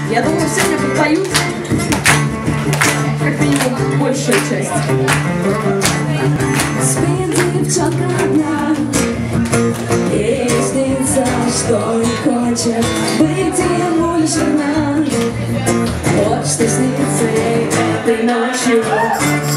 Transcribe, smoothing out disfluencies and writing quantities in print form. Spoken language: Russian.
Я думаю, сегодня подпоют как минимум большая часть. Спит девчонка одна, ей снится, что не хочет быть ему лишь одна. Вот что снится ей этой ночью.